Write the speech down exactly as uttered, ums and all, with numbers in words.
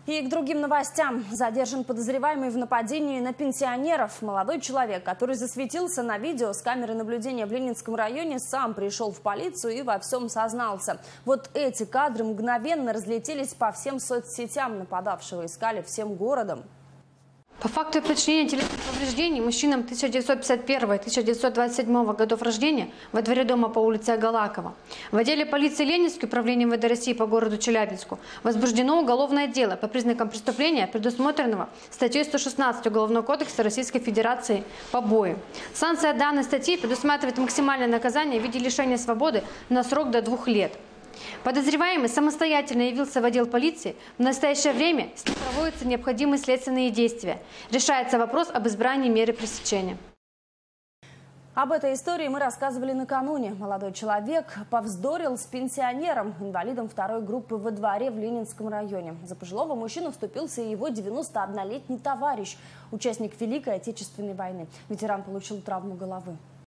И к другим новостям. Задержан подозреваемый в нападении на пенсионеров. Молодой человек, который засветился на видео с камеры наблюдения в Ленинском районе, сам пришел в полицию и во всем сознался. Вот эти кадры мгновенно разлетелись по всем соцсетям. Нападавшего искали всем городом. По факту причинения телесных повреждений мужчинам тысяча девятьсот пятьдесят первого — тысяча девятьсот двадцать седьмого годов рождения во дворе дома по улице Агалакова в отделе полиции Ленинский управления эм вэ дэ России по городу Челябинску возбуждено уголовное дело по признакам преступления, предусмотренного статьей сто шестнадцать Уголовного кодекса Российской Федерации «Побои». Санкция данной статьи предусматривает максимальное наказание в виде лишения свободы на срок до двух лет. Подозреваемый самостоятельно явился в отдел полиции. В настоящее время с ним проводятся необходимые следственные действия. Решается вопрос об избрании меры пресечения. Об этой истории мы рассказывали накануне. Молодой человек повздорил с пенсионером, инвалидом второй группы во дворе в Ленинском районе. За пожилого мужчину вступился и его девяностооднолетний товарищ, участник Великой Отечественной войны. Ветеран получил травму головы.